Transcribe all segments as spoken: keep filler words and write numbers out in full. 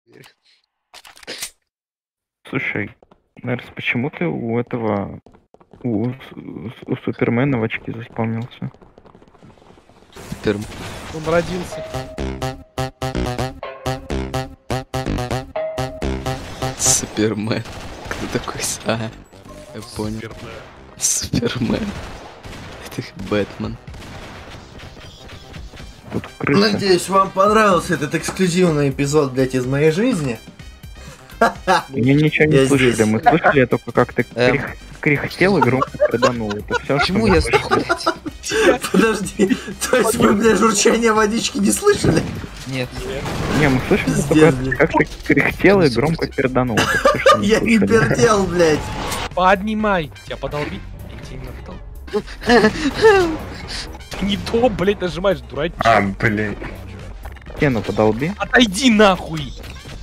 Слушай, Нерс, почему ты у этого... У, у Супермена в очки заспавнился? Супер... Он родился. Супермен. Кто такой? А, я понял. Супермен. Супермен. Это Бэтмен. Тут крыса. Надеюсь, вам понравился этот эксклюзивный эпизод, блять, из моей жизни. Мне ничего не Я слышали, здесь. мы слышали только как ты Эм. крих- кряхтел и громко проданул. Это все, Почему я сдох, блядь? Подожди, то есть вы, бля, журчание водички не слышали? Нет. Не, мы слышали Пиздец, только блин. как ты кряхтел и громко перданул. Это всё, что мы Я не слышали. пердел, блять. Поднимай. Тебя подолбить? Я тебе не подол- Не то, блять, нажимаешь, дурачок. А, блин. Стену подолби. Отойди нахуй!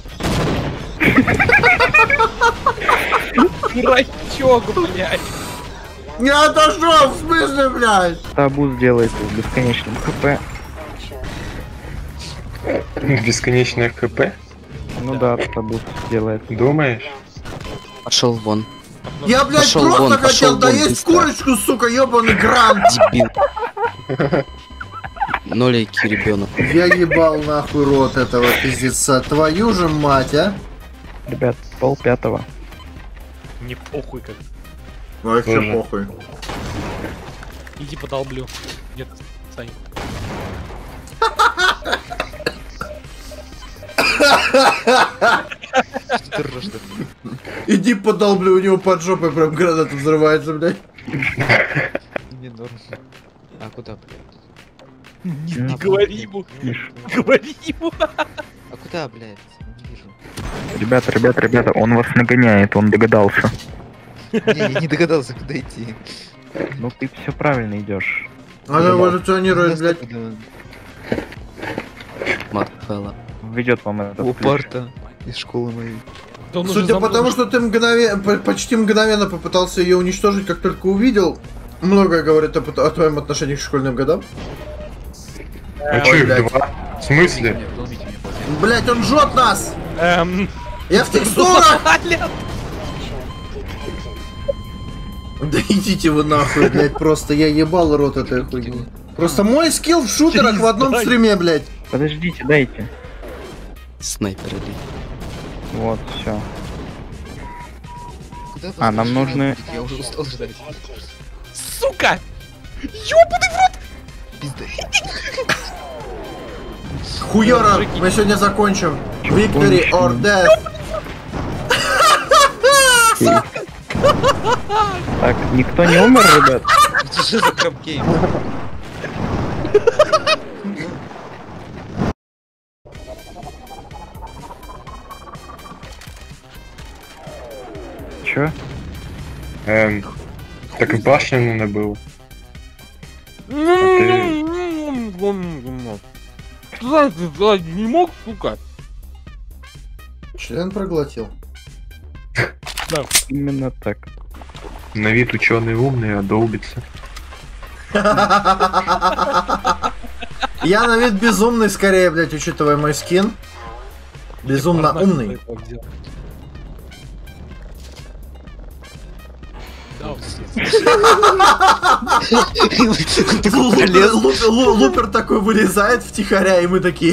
Дурачок, блядь! Не отошел, в смысле, блядь? Табу сделает в бесконечном хп. Бесконечное ХП? Ну да, табу сделает. Думаешь? Пошел вон. Я, блядь, Пошёл просто вон, хотел пошёл вон, доесть быстро. курочку, сука, ёбаный грант. Дебил. Ноленький ребенок. Я ебал нахуй рот этого пиздеца. Твою же мать, а? Ребят, пол пятого. Не похуй как. Вообще Тоже. похуй. Иди подолблю. Нет, Сань. Иди подолблю, у него под жопой прям граната взрывается, блядь. Не норм. А куда, блядь? Не, Ну, не говори ему. Миш. Не говори ему. А куда, блядь? Не вижу. Ребята, ребята, ребята, он вас нагоняет, он догадался. Не, я не догадался, куда идти. Ну ты все правильно идешь. Она эволюционирует, блядь. Маркала. Ведет вам этот У ключ. парта из школы моей. Да он уже Судя за по мной тому, что ты мгновенно, по- почти мгновенно попытался ее уничтожить, как только увидел, многое говорит о, о твоем отношении к школьным годам. А Ой, чё их блядь. два? В смысле? Блять, он жжет нас! Эм... Я в текстурах! Бля, Да идите вы нахуй, блять, просто я ебал рот этой хуйни. Просто мой скилл в шутерах в одном Перестань. стриме, блять. Подождите, дайте. Снайпер или. Вот, все. Куда А, нам нужны- Я уже устал ждать. сука! Ёбаный в рот! Пизда. Хуёра, мы сегодня закончим. Victory or death. Так, никто не умер, ребят? Это что за крабгейм? Чё? Эм, так и башню надо было. Что ты сделать не мог, сука? Член проглотил. Именно так. На вид ученый умный, а долбится. Я на вид безумный скорее, блять, учитывая мой скин. Безумно умный. Лупер, лупер- лу- лупер такой вылезает втихаря, и мы такие.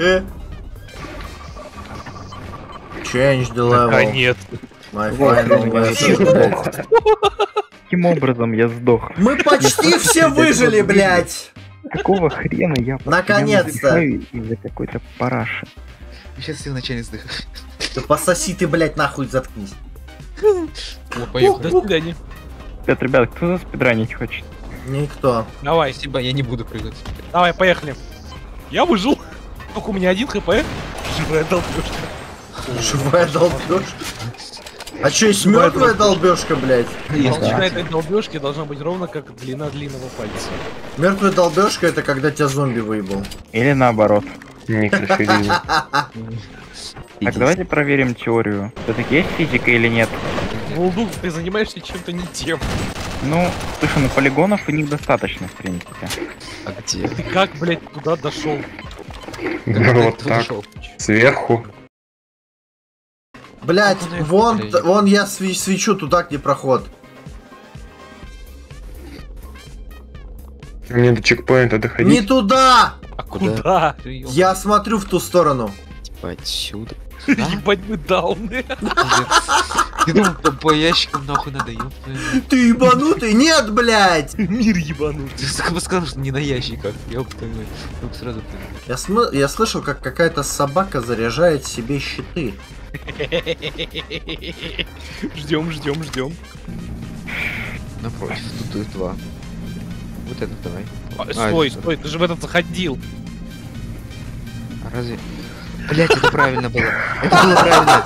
Change the level. Наконец. My Вот, final я weapon. сдох. Каким образом я сдох? Мы почти все выжили, блять. Какого хрена я Наконец-то. постоянно вздыхаю из-за какой-то параши? Сейчас все вначале сдых. Да пососи ты, блять, нахуй заткнись. О, До свидания. Ребят, ребят, кто за спидранить хочет? Никто. Давай, Спасибо, я не буду прыгать. давай, поехали. Я выжил. Только у меня один хп. Живая долбёжка. Живая долбежка. А чё, есть мертвая долбежка, блять? Толщина этой долбёжки должна быть ровно как длина длинного пальца. Мертвая долбежка это когда тебя зомби выебал. Или наоборот? Не красивее. Так, давайте проверим теорию. Все-таки есть физика или нет? Волдук, ты занимаешься чем-то не тем. Ну, слушай, ну полигонов у них достаточно, в принципе. А где? Ты как, блядь, туда дошел? Ну вот так. Сверху. Блять, Ну, ну, вон, блин. т- вон я сви- свечу туда, где проход. Мне до чекпоинта Не доходить. туда! А куда? Я смотрю в ту сторону. Типа отсюда. Ебать мы дауны. Ты думал, там по ящикам нахуй надо, ёб твою мать. Ты ебанутый? Нет, блять! Мир ебанут. Ты сука, сказал, что не на ящиках, ёб твою мать. Ну, сразу ты. Я, см- я слышал, как какая-то собака заряжает себе щиты. Ждем, ждем, ждем. Напротив, тут их два. Вот этот давай. Стой, это- стой, ты же в этот заходил. А разве... Блять, это правильно было. Это было правильно.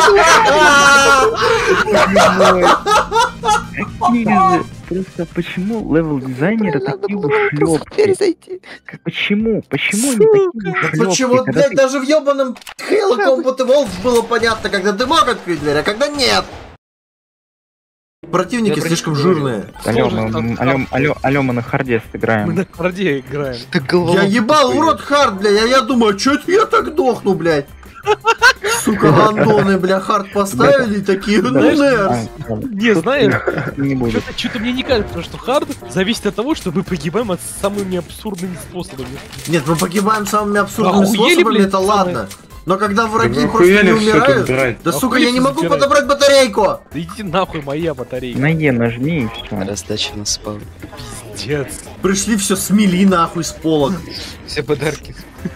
Какие же- Просто почему левел дизайнеры такие ушлепки? Почему? Почему они такие Да ушлепки? почему, когда блядь, ты- даже в ебаном Halo Combat Evolved было понятно, когда ты мог открыть дверь, а когда нет. Противники Я слишком про них жирные. Алё, Сложно мы, там алё, карты. алё, алё, мы на харде Мы играем. на харде играем. Так голова. Я ебал в рот хард, бля, я, я думаю, чё это я так дохну, блядь? Сука, гандоны, бля, хард поставили и такие, ну Знаешь, нерс. А, Не, знаешь, не будет. что-то, что-то мне не кажется, что хард зависит от того, что мы погибаем от самыми абсурдными способами. Нет, мы погибаем самыми абсурдными Охуели, способами, блядь, это самые- ладно. Но когда Да враги вы просто не охуели всё тут умирают... убирать. Да сука, Охуели я не всё могу забирать. подобрать батарейку! Да иди нахуй, моя батарейка. На Е нажми и все. Раздача на спал. Пиздец. Пришли все смели нахуй с полок. Все подарки.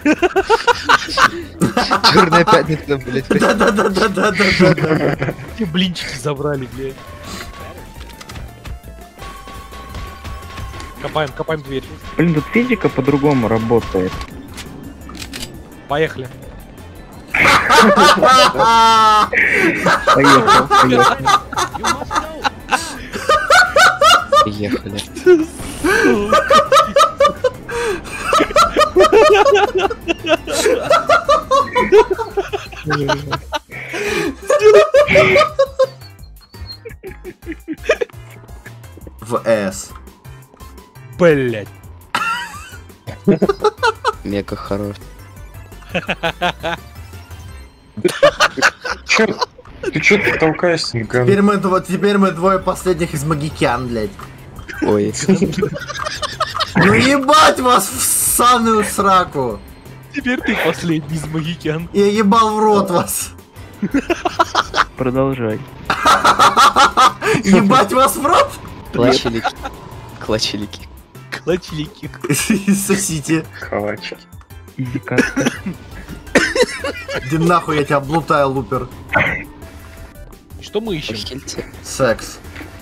Черная пятница, блять. Да-да-да-да-да-да-да. Все блинчики забрали, блядь. Копаем, копаем дверь. Блин, тут физика по-другому работает. Поехали. Поехал, поехал. Ехали. В С. Блять. Мега хорош. Чё? Ты чё ты толкаешься, ган? Теперь мы, дво- теперь мы двое последних из магикян, блядь. Ой. Ну ебать вас в ссаную сраку! Теперь ты последний из магикян. Я ебал в рот вас! Продолжай. Ебать вас в рот! Клачелики. Клачелики. Клачлики. Сосите. Калачики. Изи-катка. Иди нахуй, я тебя облутаю, лупер. Что мы ищем? Похильте. Секс.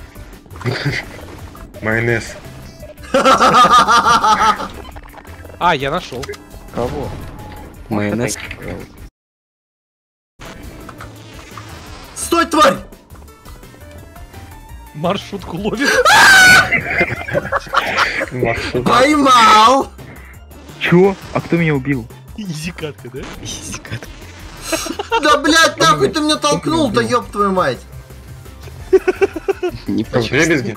Майонез. А, я нашел. Кого? Майонез. Стой, тварь! Маршрутку ловит. Маршрут. Поймал! Чё? А кто меня убил? Изикатка, да? Изикат. Да блять, нахуй ты меня толкнул-то, ёб твою мать! Не В почувствовал. дребезги?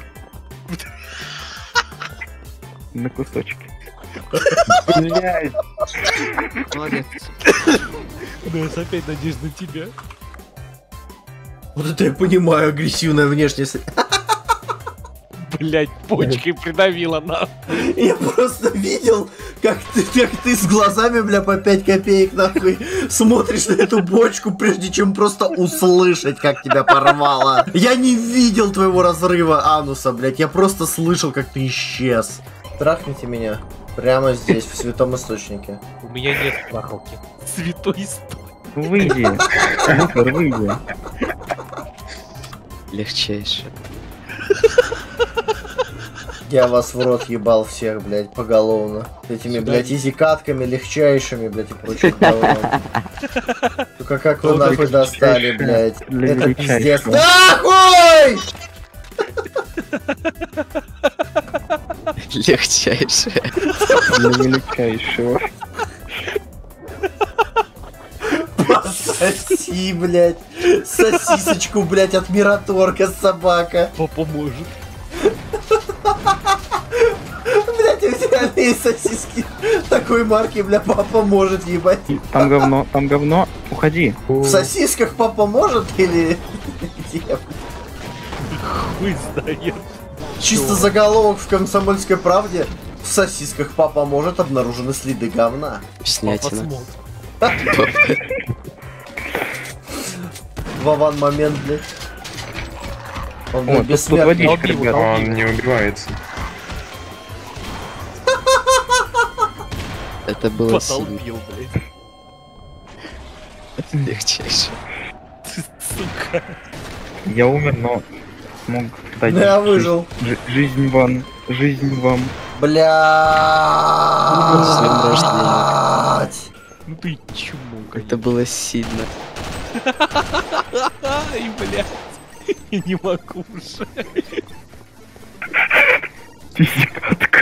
На кусочки. Блядь. Молодец. Да, я опять надеюсь на тебя. Вот это я понимаю, агрессивная внешность. Блять, почкой придавила на. Я просто видел, как ты, как ты с глазами, бля, по пять копеек, нахуй, смотришь на эту бочку, прежде чем просто услышать, как тебя порвало. Я не видел твоего разрыва ануса, блядь, я просто слышал, как ты исчез. Трахните меня. Прямо здесь, в святом источнике. У меня нет трахалки. Святой исток. Выйди. Лупер, выйди. Легчайше. Я вас в рот ебал всех, блядь, поголовно. Этими, Сюда блядь, иди. изикатками, легчайшими, блядь, и прочим говном. Только как вы Добрый нахуй достали, величайший. блядь. Для Это пиздец. величайшего. Нахуй! Легчайше. Для величайшего. Соси, блядь. Сосисочку, блядь, от Мираторга, собака. Папа может. Блядь, у тебя Какие сосиски такой марки, бля, папа может, ебать. Там говно, там говно. Уходи. В сосисках папа может или... Где? Хуй знает. Чисто заголовок в «Комсомольской правде». В сосисках папа может, обнаружены следы говна. Папа Вкуснятина. смотрит. Вован момент, блядь. Он, О, блядь, тут, тут бессмертный. водичка, Долбил, ребята. Он не убивается. Это было сильно. Подолбил, блядь. Легчайше. Ты, сука. Я умер, но смог дать Да, я жизнь- выжил. жи- жизнь вам. Жизнь вам. Блядь. Ну ты чмо, Это конечно. было сильно. Ай, блядь. Я не могу уже. Физикатка.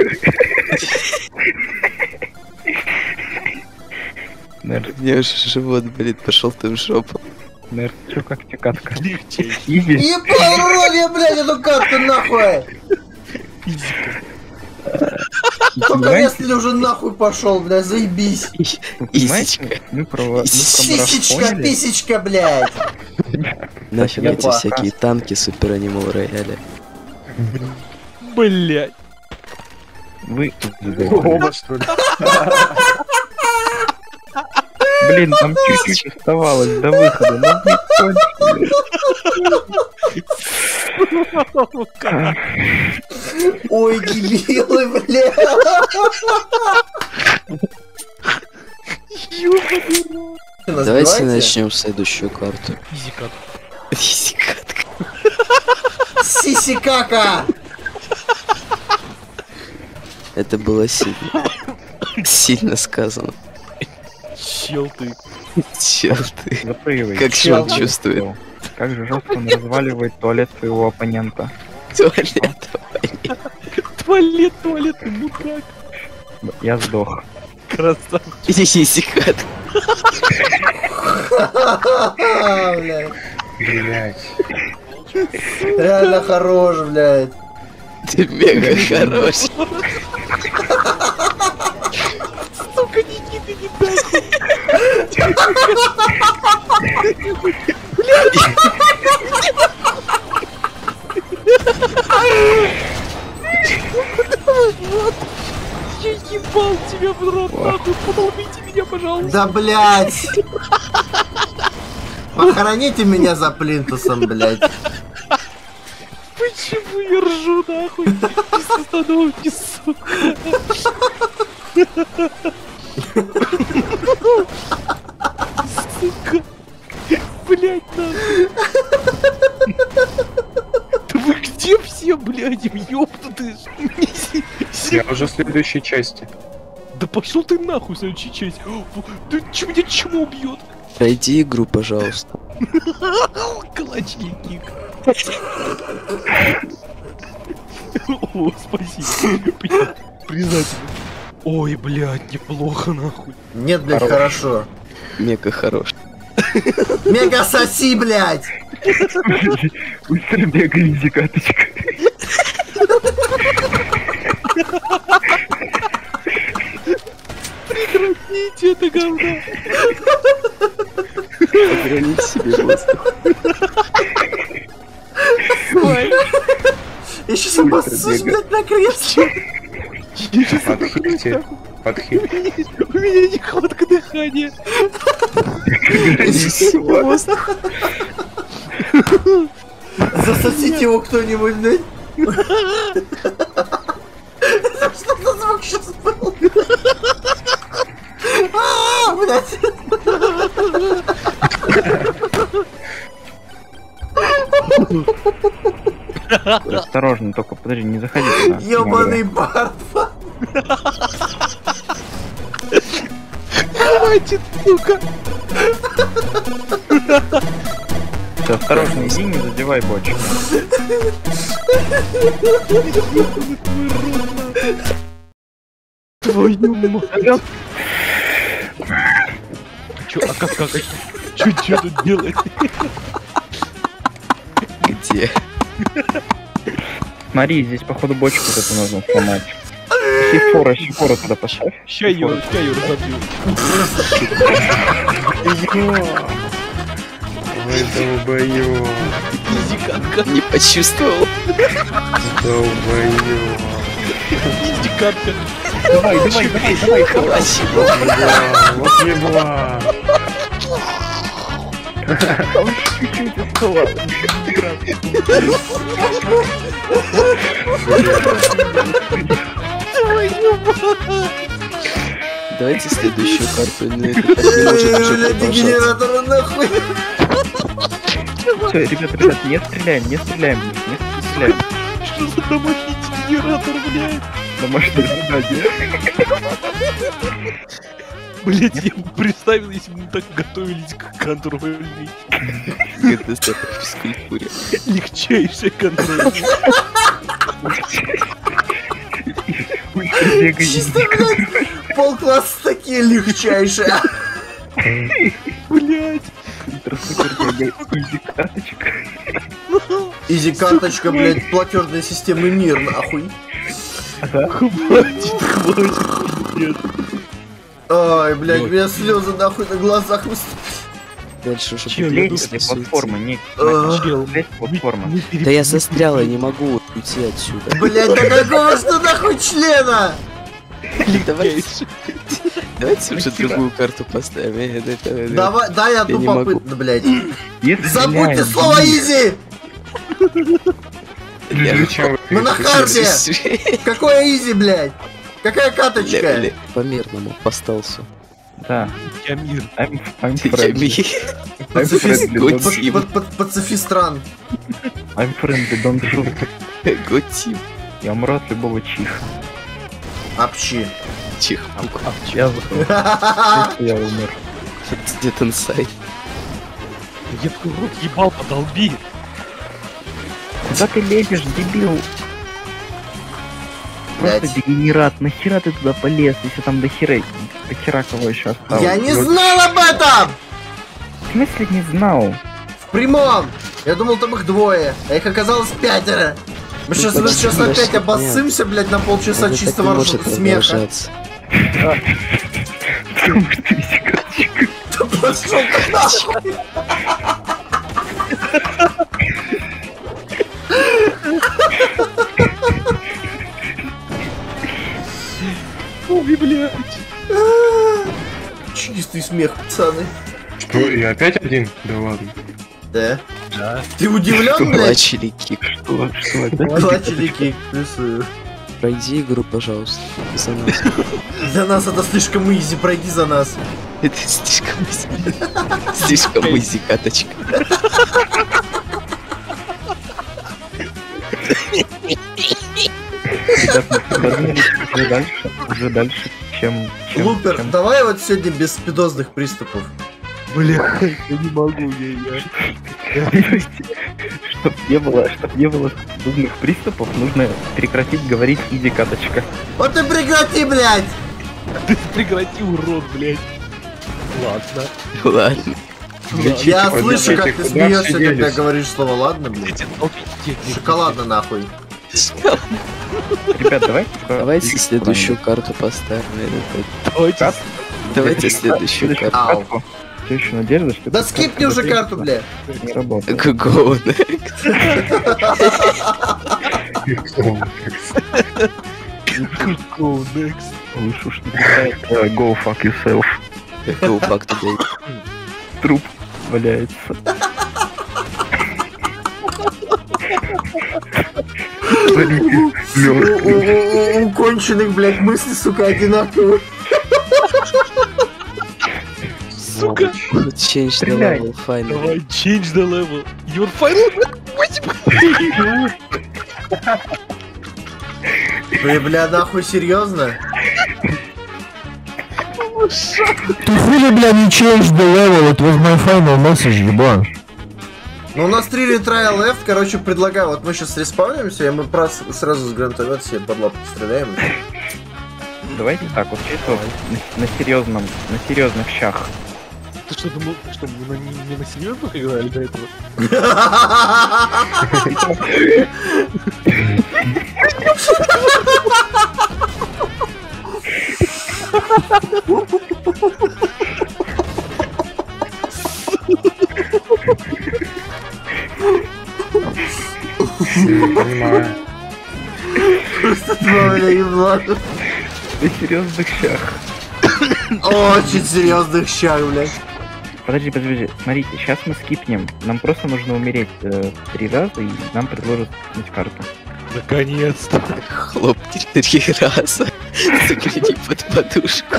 Нерд, Мне уже живот болит, пошел ты в жопу. нерд, чё как тебе катка? Легче. Изи. Ебал в рот я, блядь, эту катку нахуй. Физика. Только Понимаете, если уже нахуй пошел, блядь, заебись. вы понимаете, мы про мы про Сисечка, марафоне. писечка, блядь. Нафиг Я эти плохо. всякие танки Супер Анимал Рояля. Блядь. Вы, Оба, что ли? блин, там чуть-чуть оставалось до выхода, но не кончили. Ой, дебилы, блядь. Давайте начнем следующую карту. Физика. Физикатка. Сисикака. Это было сильно. Сильно сказано. Чел ты. Чел ты. Запрыгивай. Как же он чувствует? Как же жестко он разваливает туалет своего оппонента. Туалет. Туалет, туалет, ты мудак. Я сдох. Красавчик. Физикатка. Блядь. Блять. Реально хорош, блядь. Ты мега хорош. Сука, Никита, не так. Я ебал тебя в рот, нахуй. Подолбите меня, пожалуйста. Да, блядь. Похороните меня за плинтусом, блядь. Почему я ржу, нахуй? Без остановки, сука. Сука. Блять, нахуй. Да вы где все, блядь, ёбнутые? Я уже в следующей части. Да пошел ты нахуй, следующая часть. Да чё меня чмо убьет? Пройди игру, пожалуйста. Калачный кик. О, спасибо. Признательно. Ой, блядь, неплохо, нахуй. Нет, блядь, Хорош. хорошо. Мега хорош. Мега соси, блядь. Быстро бегай, изи каточка. Прекратите это говно. Ограничь себе воздух. Ой, Я сейчас обоссусь, блядь, на кресле. я сейчас Подхильте. Подхильте. У меня нехватка дыхания. Ограничь себе воздух. Засосите его кто-нибудь, блядь. Что за звук сейчас был? А, блядь. Осторожно, только подожди, не заходи туда. Ёбаный бард. Хватит, сука. Все, осторожно, иди, не задевай бочку. Твою мать. Чё, а как, как, чё, чё тут делать? Где? Смотри, здесь походу бочку вот эту нужно сломать. Сифора, Сифора туда поставь. Ща ее, ща ее разобью. Ой, долбоёб. Изи катка, Не почувствовал. Долбоёб. изи катка. Давай, давай, давай, давай. Спасибо. Вот ебла. Там чуть-чуть осталось. Давайте следующую карту. Ну, это так не может уже Бля, продолжаться. дегенераторы нахуй. Все, ребят, ребят, не стреляем, не стреляем, не стреляем. Что за домашний генератор, блядь? Домашнее задание. Блять, я бы представил, если бы мы так готовились к контрольной. Катастрофа в физкультуре. Легчайшая контрольная. Чисто, блядь, полкласса такие легчайшие. Блять. Изи карточка. Изи карточка, блядь, платежной системы мир, нахуй. Хватит, хватит, пиздец. Ай, блядь, у меня слезы нахуй на глазах выступили. Дальше уже Чё, будет я Лезь тут с этой суицид. платформы, не А, Чел, лезь с платформы. мы Да я застрял, я не могу уйти отсюда. Блядь, да какого что нахуй члена? Давайте, перепутали. давайте уже Спасибо. другую карту поставим. Э, это- это- Давай, дай одну не могу. попытку, да, блядь. Не Забудьте стреляем, слово блин. изи! Я- Зачем вы Мы на харде! Какое изи, блядь? Какая Бля, каточка? бля, по-мирному постался. Да, Я мир. I'm, I'm Я friendly. ми- I'm Пацифист, friendly, Год. don't- под- под- под- пацифистран. I'm friendly, don't shoot. Готим. Я умру от любого чиха. Общи. Чих. Я захожу, я умер. Где-то инсайд. Я твой рот ебал, подолби. Куда ты лезешь, дебил? Просто Блядь. дегенерат, нахера ты туда полез, если там до хера, до хера кого еще осталось? Я не знал об этом! В смысле не знал? В прямом! Я думал, там их двое, а их оказалось пятеро. Мы Ну, сейчас, мы почти сейчас вообще опять обоссымся, блядь, на полчаса Это так чистого не может ржаного смеха. продолжаться. Потому что изи карточка. Да пошёл ты нахуй! Ой, блядь. Чистый смех, пацаны. Что, я опять один? Да ладно. Да. Да. Ты удивлен, блядь? Плачили кик. Что, что это? Плачели кик, плюсую. Пройди игру, пожалуйста. За нас. За нас это слишком изи, пройди за нас. Это слишком изи. Слишком изи каточка. Ребят, мы продвинулись уже дальше, уже дальше, чем... чем, Лупер, чем- давай вот сегодня без спидозных приступов. Бля, я не могу, я, я. Чтоб не было, чтоб не было зубных приступов, нужно прекратить говорить иди каточка. Вот ты прекрати, блядь! Ты прекрати, урод, блядь. Ладно. Ладно. Я Ой, слышу, как давайте, ты куда смеешься, все когда делись? говоришь слово ладно, блядь. Эти толпите. Шоколадно нахуй. Ребят, давайте... Давайте следующую карту поставим. Это- Давайте. Кат? Давайте следующую карту. Ау. Все еще надежда, что... Да эта скипни карта уже будет карту, бля. Не работает. Go next. Go next. Лучше уж не писать, э, Go fuck yourself. Go back to day. Труп валяется. У, у- у- у конченых, блядь, мысли, сука, одинаковые. Сука. Change the Стреляй. level, finally. Давай, change the level. Your final. Вы, бля, нахуй, серьезно? Ты хули, бля, не change the level, it was my final message, еблан. Ну, у нас три ретрая left, короче, предлагаю, вот мы сейчас респаунимся, и мы прос- сразу с гранатомета себе под лапу стреляем. Давайте так, вот чисто на, на серьезном, на серьезных щах. Ты что, думал, что мы на, не, не на серьезных играли до этого? Понимаю. Просто два, бля, еблана. На серьезных щах. Очень серьезных щах, блядь. Подожди, подожди, смотрите, сейчас мы скипнем. Нам просто нужно умереть э, три раза, и нам предложат скипнуть карту. Наконец-то. Хлопки три раза. Загляни под подушку.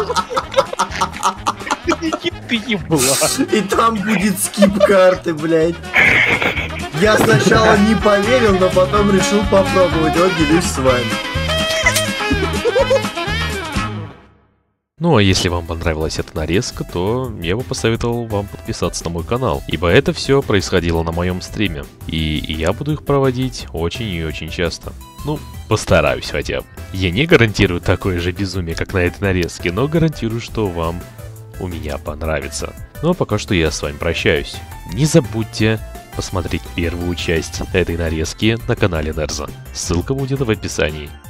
Ты ебла. И там будет скип карты, блядь. Я сначала не поверил, но потом решил попробовать. Вот делюсь с вами. Ну а если вам понравилась эта нарезка, то я бы посоветовал вам подписаться на мой канал, ибо это все происходило на моем стриме, и я буду их проводить очень и очень часто. Ну, постараюсь хотя бы. Я не гарантирую такое же безумие, как на этой нарезке, но гарантирую, что вам у меня понравится. Ну а пока что я с вами прощаюсь. Не забудьте посмотреть первую часть этой нарезки на канале Нерза. Ссылка будет в описании.